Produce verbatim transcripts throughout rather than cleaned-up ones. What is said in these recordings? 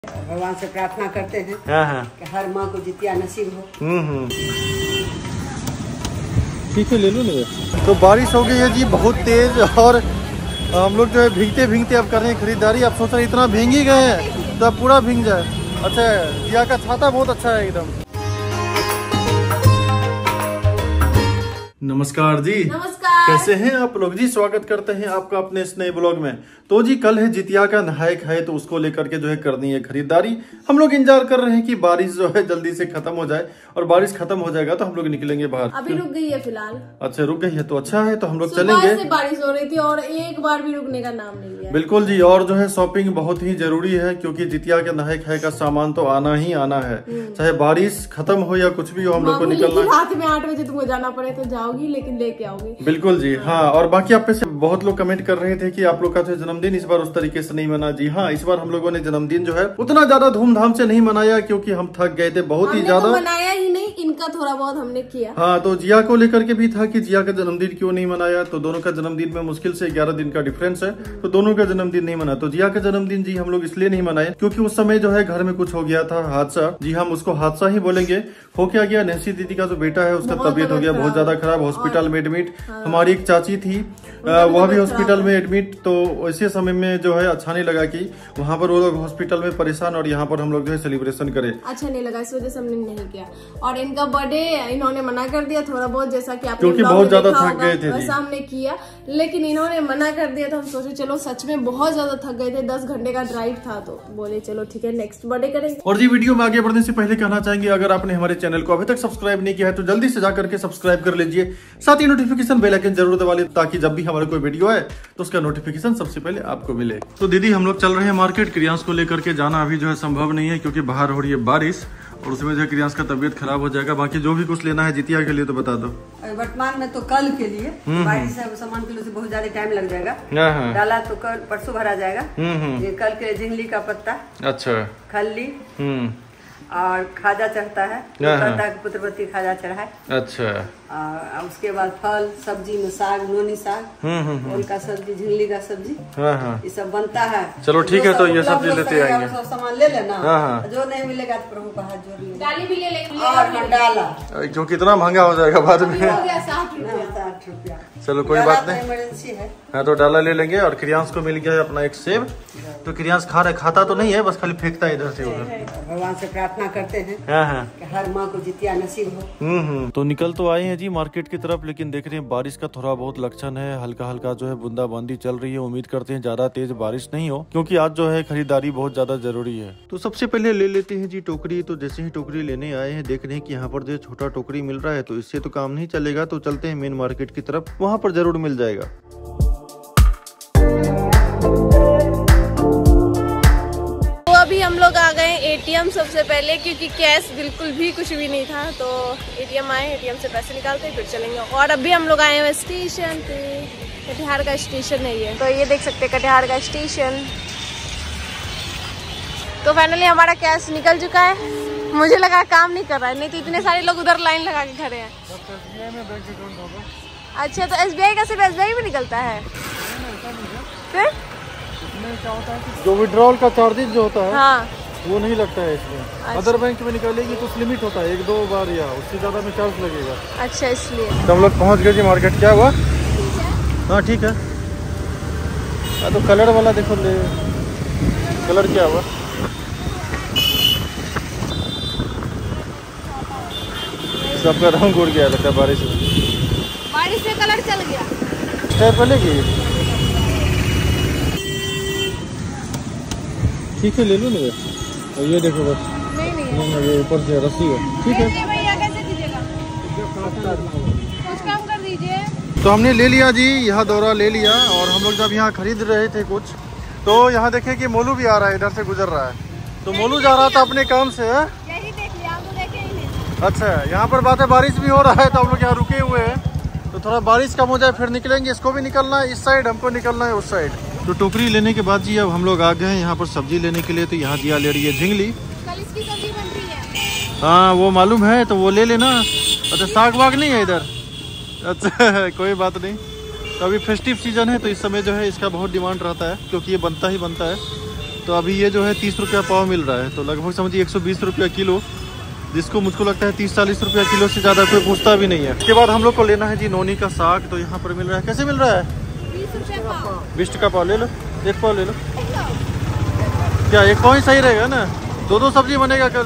भगवान से प्रार्थना करते हैं हाँ हाँ कि हर माँ को जितिया नसीब हो। हम्म हम्म ठीक है, ले लो ना। तो बारिश हो गई है जी बहुत तेज, और हम लोग जो है भीगते भीगते अब कर रहे हैं खरीदारी। अब सोच रहे इतना भीग ही गए हैं तो अब पूरा भीग जाए। अच्छा है, जिया का छाता बहुत अच्छा है एकदम। नमस्कार जी। नमस्कार। कैसे हैं आप लोग जी? स्वागत करते हैं आपका अपने इस नए ब्लॉग में। तो जी कल है जितिया का नहायक है, तो उसको लेकर के जो है करनी है खरीदारी। हम लोग इंतजार कर रहे हैं कि बारिश जो है जल्दी से खत्म हो जाए, और बारिश खत्म हो जाएगा तो हम लोग निकलेंगे बाहर। अभी रुक गई है फिलहाल। अच्छा रुक गई है तो अच्छा है, तो हम लोग सुबह चलेंगे। से बारिश हो रही थी और एक बार भी रुकने का नाम नहीं लिया। बिल्कुल जी, और जो है शॉपिंग बहुत ही जरूरी है, क्योंकि जितिया के नहायक है का सामान तो आना ही आना है, चाहे बारिश खत्म हो या कुछ भी हो, हम लोग को निकलना है। रात में आठ बजे तुमको जाना पड़े तो जाओगी, लेकिन लेके आओगी। बिल्कुल जी हाँ। और बाकी आप पे से बहुत लोग कमेंट कर रहे थे कि आप लोग का जो जन्मदिन इस बार उस तरीके से नहीं मना। जी हाँ, इस बार हम लोगों ने जन्मदिन जो है उतना ज्यादा धूमधाम से नहीं मनाया, क्योंकि हम थक गए थे बहुत ही ज्यादा। मनाया ही नहीं, इनका थोड़ा बहुत हमने किया। हाँ, तो जिया को लेकर के भी था कि जिया का जन्मदिन क्यों नहीं मनाया। तो दोनों का जन्मदिन में मुश्किल से ग्यारह दिन का डिफरेंस है, तो दोनों का जन्मदिन नहीं मना। तो जिया का जन्मदिन जी हम लोग इसलिए नहीं मनाए क्योंकि उस समय जो है घर में कुछ हो गया था हादसा। जी हम उसको हादसा ही बोलेंगे। हो क्या गया, नैन्सी दीदी का जो बेटा है उसका तबीयत हो गया बहुत ज्यादा खराब, हॉस्पिटल में एडमिट। हमारी एक चाची थी, वह भी हॉस्पिटल में एडमिट। तो ऐसे समय में जो है अच्छा नहीं लगा कि वहाँ पर वो लोग हॉस्पिटल में परेशान और यहाँ पर हम लोग जो है सेलिब्रेशन करें। अच्छा नहीं लगा, इस वजह से हमने नहीं किया। और इनका बर्थडे इन्होंने मना कर दिया थोड़ा बहुत, जैसा कि आपने क्योंकि बहुत ज्यादा थक गए थे, वैसा हमने किया। लेकिन इन्होंने मना कर दिया तो हम सोचे चलो, सच में बहुत ज्यादा थक गए थे, दस घंटे का ड्राइव था, तो बोले चलो ठीक है नेक्स्ट बर्थडे करेंगे। और जी वीडियो में आगे बढ़ने से पहले कहना चाहेंगे, अगर आपने हमारे चैनल को अभी तक सब्सक्राइब नहीं किया है तो जल्दी से जाकर के सब्सक्राइब कर लीजिए। साथ ही नोटिफिकेशन बेल आइकन जरूर दबा लीजिए, ताकि जब भी हमारा कोई वीडियो आए तो उसका नोटिफिकेशन सबसे पहले आपको मिले। तो दीदी हम लोग चल रहे हैं मार्केट। क्रियांश को लेकर के जाना अभी जो है संभव नहीं है, क्योंकि बाहर हो रही है बारिश, और उसमें जो है क्रियांश का तबीयत खराब हो जाएगा। बाकी जो भी कुछ लेना है जितिया के लिए तो बता दो। वर्तमान में तो कल के लिए बारिश है, सामान के लिए से बहुत ज्यादा टाइम लग जाएगा। हाँ। डाला तो कल परसों भरा जाएगा। हम्म ये कल के झिंगली का पत्ता, अच्छा, खल्ली हम्म और खाजा चढ़ता है, कहता है पुत्रवती खाजा चढ़ाए। अच्छा। और उसके बाद फल सब्जी में साग, नोनी साग, हम्म ओल का सब्जी, झिंगली का सब्जी, हाँ हाँ ये सब बनता है। चलो ठीक है, तो ये सब लोग लेते आएंगे। सब सामान ले लेना। हाँ हाँ। जो नहीं मिलेगा तो प्रभु का हाथ जोड़ लेना। डाली भी ले लेंगे और डाला क्योंकि इतना महंगा हो जाएगा बाद में। हो गया साठ रुपया। साठ रुपया। चलो कोई बात नहीं, इमरजेंसी है। हाँ तो डाला ले लेंगे। और क्रियांश को मिल गया है अपना एक सेब। तो क्रियांश खा रहा खाता तो नहीं है, बस खाली फेंकता है इधर से उधर। भगवान से प्रार्थना करते हैं हाँ हाँ कि हर माँ को जितिया नसीब हो। हम्म हम्म। तो निकल तो आए हैं जी मार्केट की तरफ, लेकिन देख रहे हैं बारिश का थोड़ा बहुत लक्षण है। हल्का हल्का जो है बूंदाबांदी चल रही है। उम्मीद करते हैं ज्यादा तेज बारिश नहीं हो, क्योंकि आज जो है खरीदारी बहुत ज्यादा जरूरी है। तो सबसे पहले ले लेते हैं जी टोकरी। तो जैसे ही टोकरी लेने आए हैं, देख रहे हैं कि यहाँ पर जो छोटा टोकरी मिल रहा है, तो इससे तो काम नहीं चलेगा। तो चलते हैं मेन मार्केट की तरफ, वहाँ पर जरूर मिल जाएगा। अभी हम लोग आ गए एटीएम सबसे पहले, क्योंकि कैश बिल्कुल भी कुछ भी नहीं था। तो एटीएम आए, एटीएम से पैसे निकालते फिर चलेंगे। और अभी हम लोग आए हैं स्टेशन पे, कटिहार का स्टेशन है ये। तो ये देख सकते हैं कटिहार का स्टेशन। तो फाइनली हमारा कैश निकल चुका है। मुझे लगा काम नहीं कर रहा है, नहीं तो इतने सारे लोग उधर लाइन लगा के खड़े हैं। अच्छा, तो एस बी आई का सिर्फ एस बी आई में निकलता है फिर? जो विड्रॉल का चार्जेस जो होता है हाँ, वो नहीं लगता है इसमें। अच्छा। अदर बैंक में निकालेगी तो लिमिट होता है एक दो बार, या उससे ज्यादा में चार्ज लगेगा। अच्छा इसलिए। तो हम लोग पहुँच गए जी मार्केट। क्या हुआ? हाँ ठीक है। हाँ तो कलर वाला देखो, ले कलर क्या हुआ? सबका रंग उड़ गया लगता है बारिश में। बारिश से कलर चल गया। स्टेप वालेगी ठीक है, ले लो ना। और ये देखो बस, नहीं नहीं, नहीं ये ऊपर से रस्सी है। ठीक है भैया, कैसे दीजिएगा? कुछ कम कर दीजिए। तो हमने ले लिया जी, यहाँ दौरा ले लिया। और हम लोग जब यहाँ खरीद रहे थे कुछ, तो यहाँ देखे कि मोलू भी आ रहा है, इधर से गुजर रहा है। तो मोलू जा रहा था अपने काम से। यही देख लिया, हम तो देखे ही नहीं। अच्छा, यहाँ पर बात है बारिश भी हो रहा है, तो हम लोग यहाँ रुके हुए हैं। तो थोड़ा बारिश कम हो जाए फिर निकलेंगे। इसको भी निकलना है इस साइड, हमको निकलना है उस साइड। तो टोकरी लेने के बाद जी अब हम लोग आ गए हैं यहाँ पर सब्जी लेने के लिए। तो यहाँ जिया ले रही है झिंगली। कल इसकी सब्जी बन रही है। हाँ वो मालूम है, तो वो ले लेना। अच्छा साग वाग नहीं है इधर? अच्छा कोई बात नहीं। तो अभी फेस्टिव सीजन है, तो इस समय जो है इसका बहुत डिमांड रहता है, क्योंकि ये बनता ही बनता है। तो अभी ये जो है तीस रुपया पाव मिल रहा है, तो लगभग समझिए एक सौ बीस रुपया किलो, जिसको मुझको लगता है तीस चालीस रुपया किलो से ज़्यादा कोई पूछता भी नहीं है। इसके बाद हम लोग को लेना है जी नोनी का साग, तो यहाँ पर मिल रहा है, कैसे मिल रहा है? बीस टका पाव। ले लो, एक पाव ले लो। क्या एक पाव ही सही रहेगा ना? दो दो सब्जी बनेगा कल।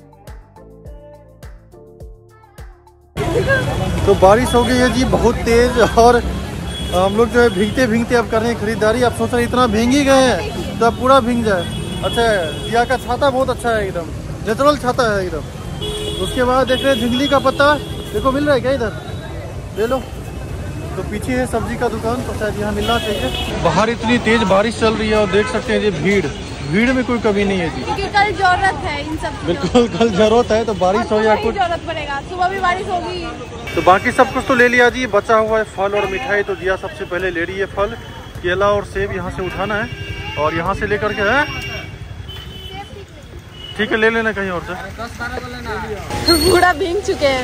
तो बारिश हो गई है जी बहुत तेज, और हम लोग जो है भीगते भीगते अब कर रहे हैं खरीदारी। आप सोच रहे इतना भीग ही गए हैं तो अब पूरा भीग जाए। अच्छा है, दिया का छाता बहुत अच्छा है, एकदम नेचुरल छाता है एकदम। उसके बाद देख रहे हैं झिंगली का पत्ता, देखो मिल रहा है क्या इधर? ले लो। तो पीछे है सब्जी का दुकान, तो शायद यहाँ मिलना चाहिए। बाहर इतनी तेज बारिश चल रही है और देख सकते हैं ये भीड़ भीड़ में कोई कमी नहीं है जी, क्योंकि कल जरूरत है इन सब। बिल्कुल कल जरूरत है, तो बारिश हो या कुछ जरूरत पड़ेगा, सुबह भी बारिश होगी। तो बाकी सब कुछ तो ले लिया जी, बचा हुआ है फल और मिठाई। तो दिया सबसे पहले ले रही है फल, केला और सेब यहाँ से उठाना है, और यहाँ से लेकर के है ठीक है, ले लेना कहीं और से। पूरा भीग चुके हैं,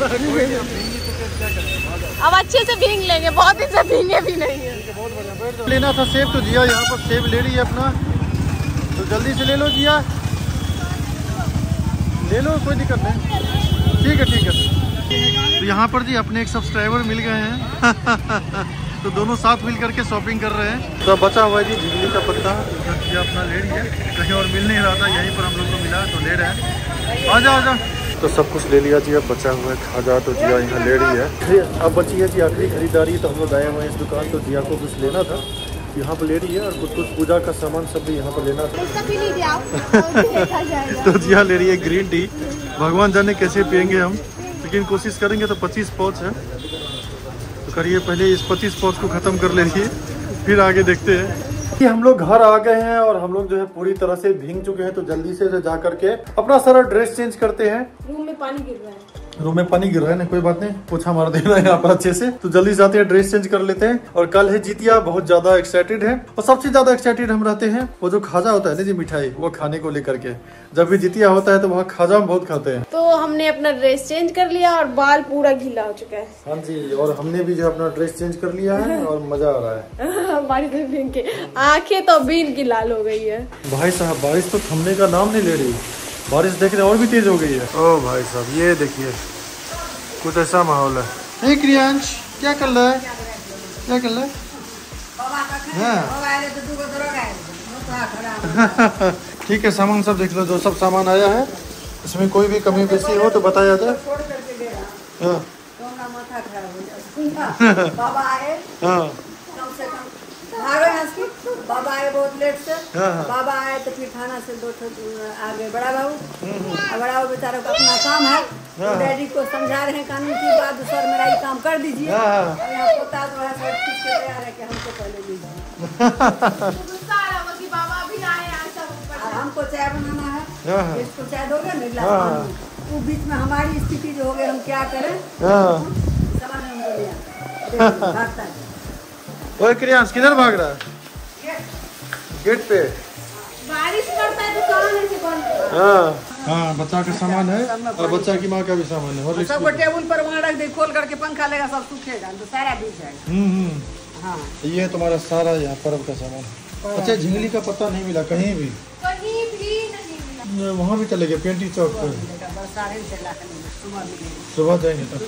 अब अच्छे से भीग लेंगे, बहुत दिन से भीगे भी नहीं है। लेना था सेब, तो जिया यहाँ पर सेब ले रही है अपना, तो जल्दी से ले लो जिया, ले लो कोई दिक्कत नहीं। ठीक है ठीक है। तो यहाँ पर जी अपने एक सब्सक्राइबर मिल गए हैं तो दोनों साथ मिल करके शॉपिंग कर रहे हैं। तो बचा हुआ है जी झिंगली का पत्ता, तो अपना ले रही है, कहीं और मिल नहीं रहा था, यहीं पर हम लोग को मिला तो ले रहे हैं। आजा आजा। तो सब कुछ ले लिया जी, अब बचा हुआ है खाजा, तो जिया यहाँ ले रही है। अब बची है जी आखिरी खरीदारी, तो हम लोग आए हुए हैं इस दुकान, तो जिया को कुछ लेना था, यहाँ पर ले रही है, और कुछ कुछ पूजा का सामान सब भी यहाँ पर लेना था। तो जिया ले रही है ग्रीन टी, भगवान जाने कैसे पियेंगे हम, लेकिन कोशिश करेंगे। तो पच्चीस पाउच है, तो करिए पहले इस पच्चीस पाउच को ख़त्म कर लेंगे, फिर आगे देखते हैं। हम लोग घर आ गए हैं और हम लोग जो है पूरी तरह से भीग चुके हैं, तो जल्दी से जा करके अपना सारा ड्रेस चेंज करते हैं। रूम में पानी गिर रहा है, रूम में पानी गिर रहा है ना, कोई बात नहीं, पोछा मार देना है यहाँ पर अच्छे से। तो जल्दी से आते हैं, ड्रेस चेंज कर लेते हैं। और कल है जितिया, बहुत ज्यादा एक्साइटेड है, और सबसे ज्यादा एक्साइटेड हम रहते हैं वो जो खाजा होता है ना जी, मिठाई, वो खाने को लेकर के। जब भी जितिया होता है तो वहाँ खाजा हम बहुत खाते हैं। तो हमने अपना ड्रेस चेंज कर लिया और बाल पूरा गीला हो चुका है। हाँ जी, और हमने भी जो अपना ड्रेस चेंज कर लिया है और मजा आ रहा है। बारिश में भीग के आंखें तो अभी इनकी लाल हो गई है। भाई साहब बारिश तो थमने का नाम नहीं ले रही, बारिश देख रहे और भी तेज हो गई है। ओ भाई साहब ये देखिए, कुछ ऐसा माहौल है। हे क्रियांश, क्या कर रहा है? क्या कर रहा है? ठीक है, सामान सब देख लो, जो सब सामान आया है इसमें कोई भी कमी बेसी हो तो बताया जाए। हाँ बाबा आए, हाँ बाबा आए बहुत लेट से। हाँ, हाँ। बाबा आए तो फिर थाना से दो आ गए बड़ा बाबू, बड़ा बाबू बेचारा का अपना काम है, तो डैडी को समझा रहे हैं कानून की बात, सर मेरा ये काम कर दीजिए। यहाँ पोता तो है, सब चीज के तैयार है कि हमको पहले लीजिए। हमको चाय बनाना है, इसको चाय दोगे ना गिलास पानी, वो बीच में हमारी स्थिति जो हो गई, हम क्या करें? सामान हमको लिया भागता है। ओए क्रियांश किधर भाग रहा है? गेट पे बारिश पड़ता है तो कौन है से कौन? हाँ हाँ, बच्चा का सामान है और बच्चा की माँ का भी सामान है, और सबको टेबल पर वहाँ रख दे, खोल करके पंखा लेगा, सब सूखेगा तो सारा भीग जाएगा। हम्म हम्म हाँ, ये है तुम्हारा सारा यहाँ पर्व का सामान। अच्छा, झिंगली का पत्ता नहीं मिला कहीं भी? कहीं भी नहीं मिला। वहाँ भी चले गए पेंटी चौक पर, सुबह जाएंगे तब।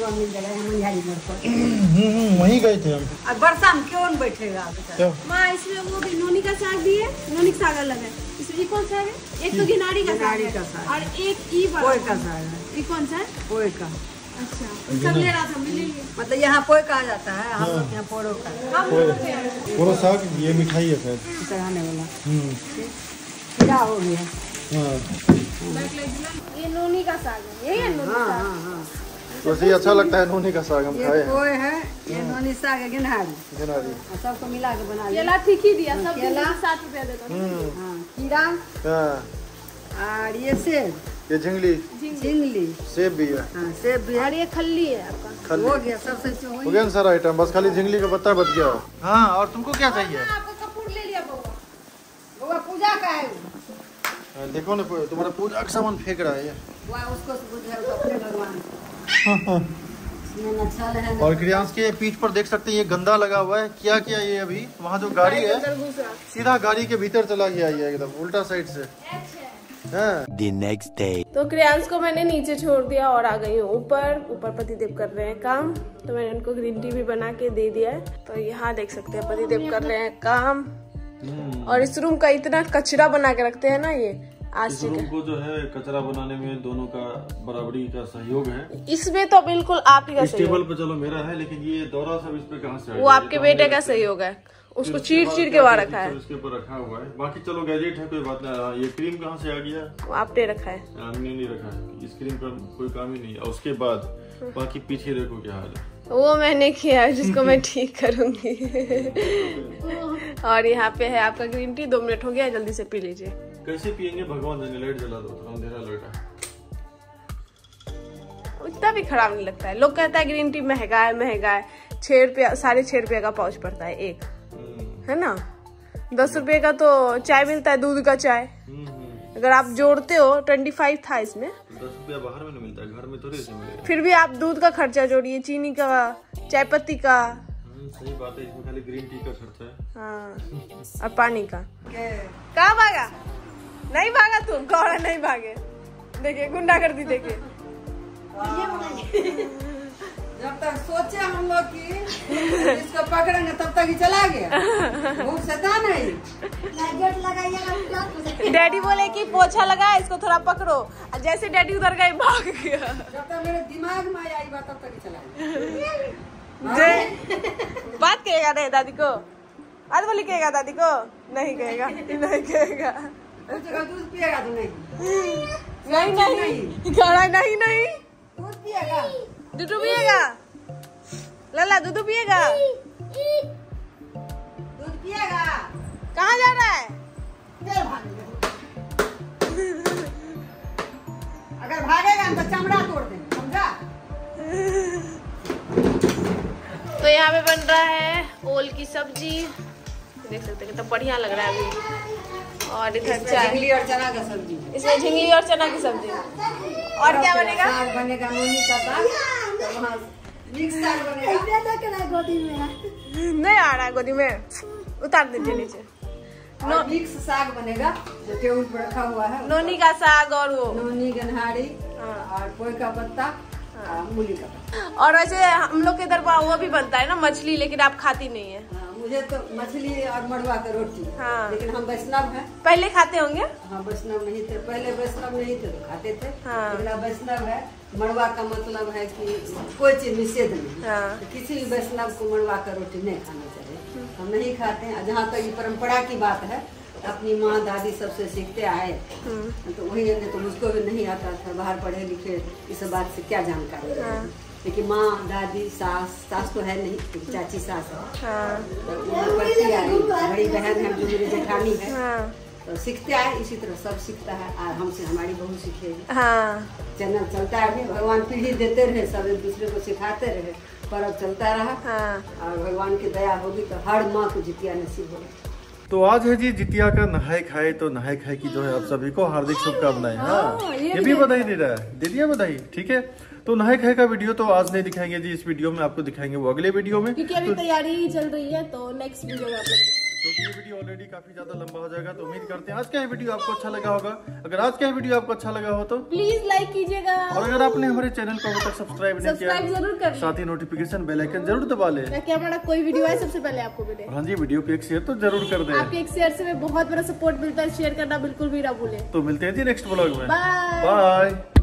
वहीं गए थे हम। अब बरसा में क्यों बैठेगा? माँ इसमें वो भी नोनी का साग भी है, नोनी का साग अलग है। इसमें कौन सा है? एक तो गिनारी का साग है और एक ई पोए का साग है। ये कौन सा है? पोए का। अच्छा, सब ले रहा था, मिलेंगे। मतलब यहाँ पोए कहा जाता है, हम लोग यहाँ पोड़ो का। पोड़ो साग, ये मिठाई है शायद चढ़ाने वाला। हम्म, क्या हो गया? हाँ ये नोनी का साग है, यही है नोनी हाँ साग। हाँ हाँ, तो ये अच्छा लगता है, नोनी का साग हम ये खाए हैं। पोए है, ये नोनी साग है, गिनहारी, गिनहारी। सबको मिला के बना लिया। केला ठीक ही दिया, सब केला सात रुपया देता है। हाँ, कीड़ा हाँ, और ये सेब, ये झिंगली झिंगली, सेब भी है, हाँ सेब भी है। और ये खल्ली है आपका। खल्ली। हो गया सबसे हो गया ना सारा आइटम, बस खाली झिंगली का पत्ता बच गया। हाँ, और तुमको क्या चाहिए? आपको कपूर ले लिया बउआ। बउआ पूजा का है, देखो ना, तुम्हारा पूजा का सामान फेंक रहा है ये। वो उसको बुझा अपने भगवान। इसमें अच्छा है। और क्रियांश के पीठ पर देख सकते हैं ये गंदा लगा हुआ है। क्या किया ये अभी वहाँ जो गाड़ी है सीधा गाड़ी के भीतर चला गया ये एकदम उल्टा साइड से। The next day. तो क्रियांश को मैंने नीचे छोड़ दिया और आ गई हूँ ऊपर। ऊपर पतिदेव कर रहे हैं काम, तो मैंने उनको ग्रीन टी भी बना के दे दिया है। तो यहाँ देख सकते हैं पतिदेव कर रहे हैं काम। और इस रूम का इतना कचरा बना के रखते हैं ना ये आज इस रूम को जो है कचरा बनाने में दोनों का बराबरी का सहयोग है। इसमें तो बिल्कुल आप ही का इस टेबल पे चलो मेरा है, लेकिन ये दौरा सब इस पे कहाँ से आया? वो आपके बेटे का सहयोग है, उसको चीर चीर के वहाँ रखा है। इसके ऊपर रखा हुआ है। बाकी चलो गैजेट है कोई बात नहीं। ये क्रीम कहाँ से आ गया? वो आपने रखा है, हमने नहीं रखा है। इस क्रीम का कोई काम ही नहीं है। उसके बाद बाकी पीछे देखो क्या हाल है। वो मैंने किया है जिसको मैं ठीक करूंगी। और यहाँ पे है आपका ग्रीन टी। दो मिनट हो गया, जल्दी से पी लीजिए। कैसे पियेंगे भगवान जाने। लाइट जला दो, अंधेरा लौटा। इतना भी खराब नहीं लगता है। लोग कहता है ग्रीन टी महंगा है महंगा है। छह रुपया साढ़े छह रुपये का पाउच पड़ता है एक, है ना। दस रुपए का तो चाय मिलता है, दूध का चाय। अगर आप जोड़ते हो ट्वेंटी फाइव था इसमें। दस रुपया बाहर में नहीं मिलता है, घर में थोड़ी से मिलेगा। फिर भी आप दूध का खर्चा जोड़िए, चीनी का, चाय पत्ती का। सही बात है, इसमें खाली ग्रीन टी का खर्चा है। हाँ, और पानी का। कहाँ भागा? नहीं भागा तुम, कौड़ा नहीं भागे। देखिए गुंडागर्दी देखिए। जब तक सोचे हम लोग कि इसको पकड़ेंगे तब तक ही चला गया। बहुत शैतान है। डैडी बोले कि पोछा लगा इसको थोड़ा पकड़ो, और जैसे डैडी उधर गए भाग गया। जब तक मेरे दिमाग में आई बात तब तक ही चला गया। बात कहेगा नहीं दादी को? आज बोली कहेगा दादी को? नहीं कहेगा, नहीं कहेगा। दूध पिएगा तो नहीं? नहीं नहीं खाना नहीं नहीं। दूध पिएगा? दूध पिएगा? लला दूध पिएगा? दूध पिएगा? कहाँ जा रहा है? अगर भागेगा तो चमड़ा तोड़ देंगे, समझा? तो यहाँ पे बन रहा है ओल की सब्जी। देख सकते हैं कितना बढ़िया लग रहा है अभी। और इधर झिंगली और चना का सब्जी। इसमें झिंगली और चना की सब्जी। और क्या बनेगा? साग बनेगा, मूली का साग। तो वहाँ मिक्स साग बनेगा। गोदी में नहीं आ रहा है, गोदी में उतार दीजिए नीचे। नो मिक्स साग बनेगा जो टेबल पर रखा हुआ है। नोनी का साग और वो नोनी, गन्हारी और पोई का पत्ता, मूली का पत्ता। और वैसे हम लोग के इधर वो भी बनता है ना मछली, लेकिन आप खाती नहीं है। मुझे तो मछली और मड़वा का रोटी। हाँ। लेकिन हम वैष्णव हैं। पहले खाते होंगे? हाँ, वैष्णव नहीं थे पहले। वैष्णव नहीं थे तो खाते थे। हाँ। लेकिन अब वैष्णव है। मड़वा का मतलब है कि कोई चीज निषेध नहीं। हाँ। तो किसी भी वैष्णव को मड़वा का रोटी नहीं खाना चाहिए। हम नहीं खाते हैं। जहाँ तक ये परंपरा की बात है, अपनी माँ दादी सबसे सीखते आए, तो वही है। तो मुझको भी नहीं आता था, बाहर पढ़े लिखे, इस बात से क्या जानकारी है। लेकिन माँ दादी सास सास तो है नहीं, चाची सास है। हाँ। तो वो पढ़ती आई, बड़ी बहन है जो मेरी जेठानी है। हाँ। तो सीखते आए, इसी तरह सब सीखता है। और हमसे हमारी बहू सीखेगी। हाँ। चैनल चलता है, भगवान पीढ़ी देते रहे, सब एक दूसरे को सिखाते रहे, पर्व चलता रहा। हाँ। और भगवान की दया होगी तो हर माँ को जितिया नसीब होगा। तो आज है जी जितिया का नहाए खाए। तो नहाए खाए की जो है आप सभी को हार्दिक शुभकामनाएं। हाँ, ये भी बधाई दे रहा है, दे दिया बधाई। ठीक है, तो नहाए खाए का वीडियो तो आज नहीं दिखाएंगे जी। इस वीडियो में आपको दिखाएंगे वो अगले वीडियो में, क्योंकि अभी तो तैयारी चल रही है। तो नेक्स्ट वीडियो में आप लोग, क्योंकि ये वीडियो ऑलरेडी काफी ज्यादा लंबा हो जाएगा। तो उम्मीद करते हैं आज का ये वीडियो आपको अच्छा लगा होगा। अगर आज का ये वीडियो आपको अच्छा लगा हो तो प्लीज लाइक कीजिएगा। और अगर आपने हमारे चैनल को अभी तक सब्सक्राइब नहीं सब्सक्राइब किया, जरूर कर, साथ ही नोटिफिकेशन बेल आइकन जरूर दबा ले, ताकि हमारा कोई वीडियो आए सबसे पहले आपको मिले। हाँ जी, वीडियो को एक शेयर तो जरूर कर दे। आपके एक शेयर से हमें बहुत बड़ा सपोर्ट मिलता है। शेयर करना बिल्कुल भी ना भूले। तो मिलते हैं जी नेक्स्ट ब्लॉग में। बाय। बाय।